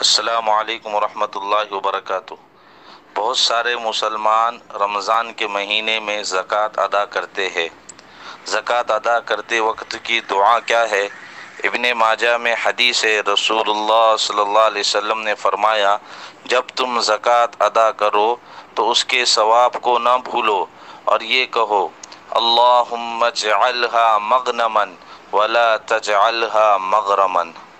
अस्सलामु अलैकुम वरहमतुल्लाहि वबरकातुह। बहुत सारे मुसलमान रमज़ान के महीने में ज़कात अदा करते हैं। ज़कात अदा करते वक्त की दुआ क्या है? इब्ने माजा में हदीस है, रसूलुल्लाह सल्लल्लाहु अलैहि वसल्लम ने फरमाया, जब तुम ज़कात अदा करो तो उसके सवाब को न भूलो और ये कहो, अल्लाहुम्मा जअलहा मग़नमन वला तजअलहा मग़रमन।